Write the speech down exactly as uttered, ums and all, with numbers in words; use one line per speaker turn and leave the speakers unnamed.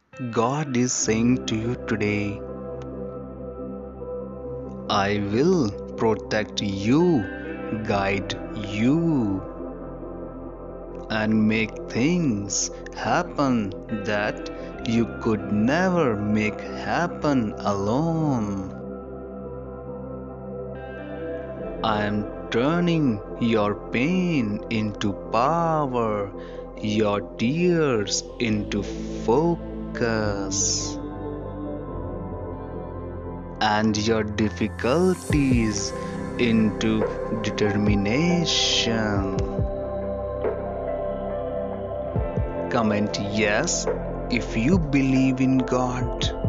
God is saying to you today, I will protect you, guide you, and make things happen that you could never make happen alone. I am turning your pain into power, your tears into focus, and your difficulties into determination. Comment yes if you believe in God.